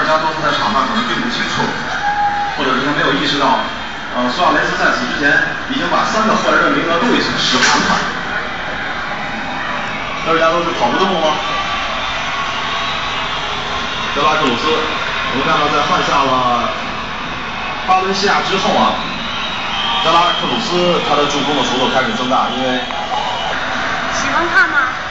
家多数在场上可能并不清楚，或者是他没有意识到，苏亚雷斯在此之前已经把3个换人的名额都已经使完了。大家都是跑不动了吗？德拉克鲁斯，我们看到在换下了巴伦西亚之后啊，德拉克鲁斯他的助攻的幅度开始增大，因为喜欢看吗？